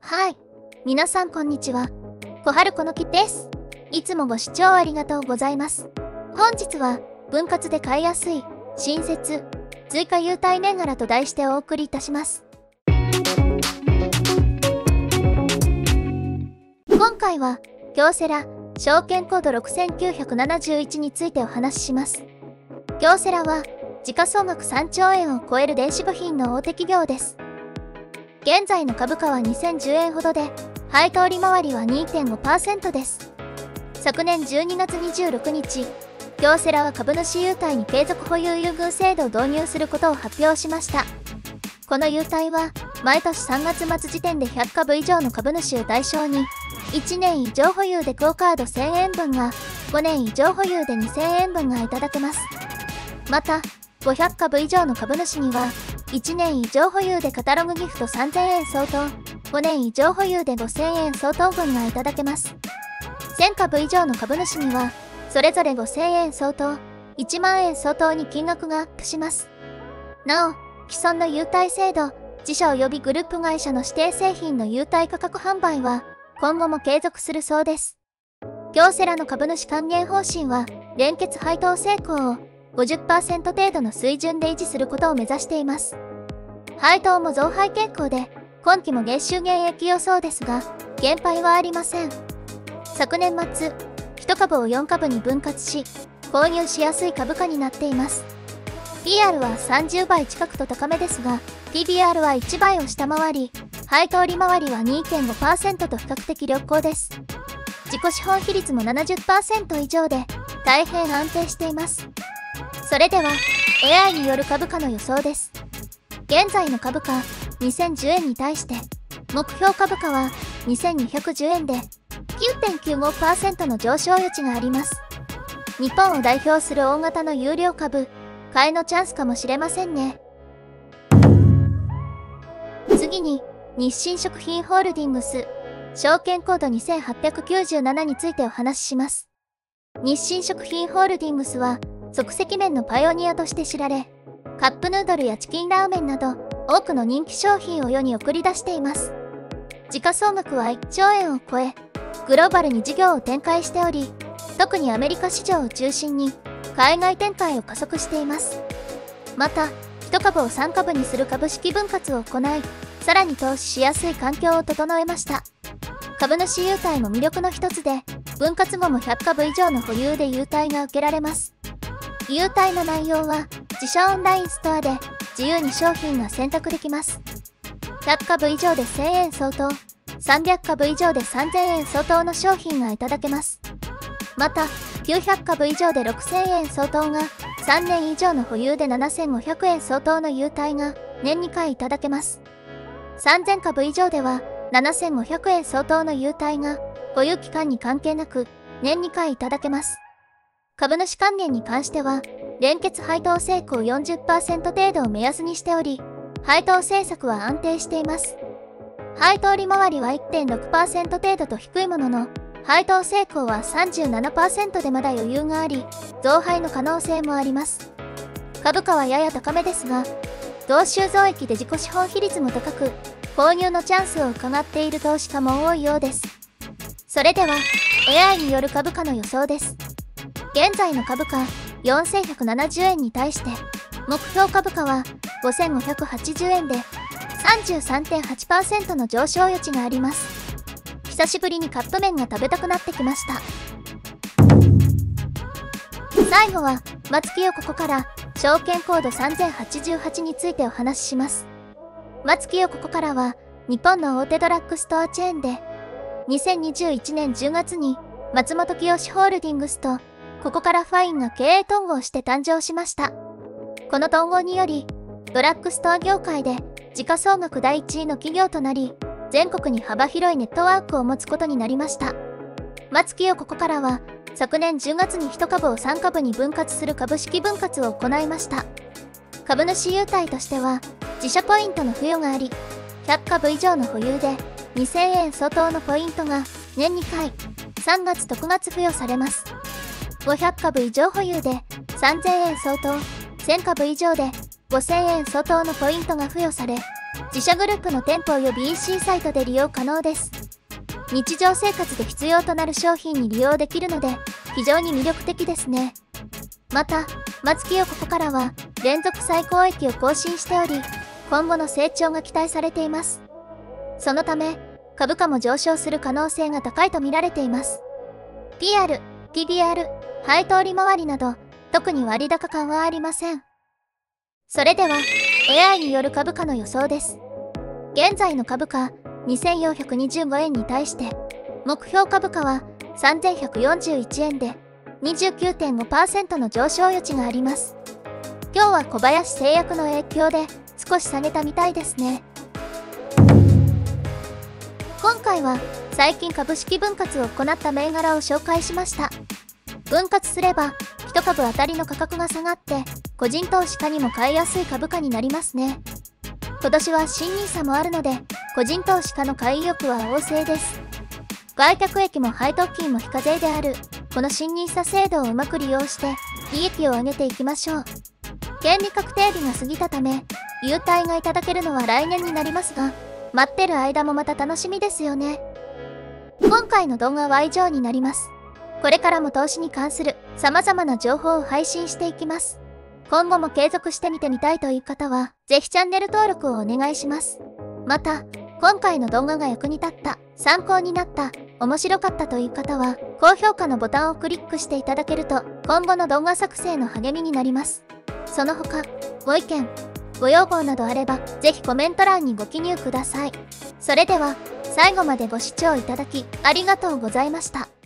はい。皆さんこんにちは。小春このきです。いつもご視聴ありがとうございます。本日は、分割で買いやすい、新設、追加優待銘柄と題してお送りいたします。今回は、京セラ、証券コード6971についてお話しします。京セラは、時価総額3兆円を超える電子部品の大手企業です。現在の株価は2010円ほどで、配当利回りは 2.5% です。昨年12月26日、京セラは株主優待に継続保有優遇制度を導入することを発表しました。この優待は、毎年3月末時点で100株以上の株主を対象に、1年以上保有でクオカード1000円分が、5年以上保有で2000円分がいただけます。また、500株以上の株主には、1年以上保有でカタログギフト3000円相当、5年以上保有で5000円相当分がいただけます。1000株以上の株主には、それぞれ5000円相当、1万円相当に金額がアップします。なお、既存の優待制度、自社及びグループ会社の指定製品の優待価格販売は、今後も継続するそうです。京セラの株主還元方針は、連結配当成功を 50% 程度の水準で維持することを目指しています。配当も増配傾向で、今期も減収減益予想ですが、減配はありません。昨年末、1株を4株に分割し、購入しやすい株価になっています。PR は30倍近くと高めですが、PBR は1倍を下回り、配当利回りは 2.5% と比較的良好です。自己資本比率も 70% 以上で、大変安定しています。それでは、AI による株価の予想です。現在の株価、2010円に対して、目標株価は2210円で、9.95% の上昇余地があります。日本を代表する大型の有料株、買いのチャンスかもしれませんね。次に、日清食品ホールディングス、証券コード2897についてお話しします。日清食品ホールディングスは、即席麺のパイオニアとして知られ、カップヌードルやチキンラーメンなど、多くの人気商品を世に送り出しています。時価総額は1兆円を超え、グローバルに事業を展開しており、特にアメリカ市場を中心に、海外展開を加速しています。また、1株を3株にする株式分割を行い、さらに投資しやすい環境を整えました。株主優待も魅力の一つで、分割後も100株以上の保有で優待が受けられます。優待の内容は、自社オンラインストアで自由に商品が選択できます。100株以上で1000円相当、300株以上で3000円相当の商品がいただけます。また、900株以上で6000円相当が、3年以上の保有で7500円相当の優待が年2回いただけます。3000株以上では、7500円相当の優待が、保有期間に関係なく、年2回いただけます。株主還元に関しては、連結配当成功 40% 程度を目安にしており、配当政策は安定しています。配当利回りは 1.6% 程度と低いものの、配当成功は 37% でまだ余裕があり、増配の可能性もあります。株価はやや高めですが、同収増益で自己資本比率も高く、購入のチャンスを伺っている投資家も多いようです。それでは、AI による株価の予想です。現在の株価、4170円に対して、目標株価は5580円で、33.8% の上昇余地があります。久しぶりにカップ麺が食べたくなってきました。最後は、松清ここから、証券コード3088についてお話しします。松清ここからは、日本の大手ドラッグストアチェーンで、2021年10月に、松本清ホールディングスと、ここからファインが経営統合して誕生しました。この統合により、ドラッグストア業界で時価総額第1位の企業となり、全国に幅広いネットワークを持つことになりました。松清ここからは、昨年10月に1株を3株に分割する株式分割を行いました。株主優待としては、自社ポイントの付与があり、100株以上の保有で2000円相当のポイントが年2回、3月と9月付与されます。500株以上保有で3000円相当、1000株以上で5000円相当のポイントが付与され、 自社グループの店舗及び EC サイトで利用可能です。日常生活で必要となる商品に利用できるので、非常に魅力的ですね。また、松清ここからは連続最高益を更新しており、今後の成長が期待されています。そのため、株価も上昇する可能性が高いと見られています。PR、PBR、配当利回りなど、特に割高感はありません。それでは、AI による株価の予想です。現在の株価、2425円に対して、目標株価は3141円で、29.5% の上昇余地があります。今日は小林製薬の影響で少し下げたみたいですね。今回は最近株式分割を行った銘柄を紹介しました。分割すれば1株当たりの価格が下がって個人投資家にも買いやすい株価になりますね。今年は新NISAもあるので個人投資家の買い意欲は旺盛です。売却益も配当金も非課税であるこの新NISA制度をうまく利用して利益を上げていきましょう。権利確定日が過ぎたため優待がいただけるのは来年になりますが、待ってる間もまた楽しみですよね。今回の動画は以上になります。これからも投資に関する様々な情報を配信していきます。今後も継続して見てみたいという方は、ぜひチャンネル登録をお願いします。また、今回の動画が役に立った、参考になった、面白かったという方は、高評価のボタンをクリックしていただけると、今後の動画作成の励みになります。その他、ご意見、ご要望などあれば、ぜひコメント欄にご記入ください。それでは、最後までご視聴いただき、ありがとうございました。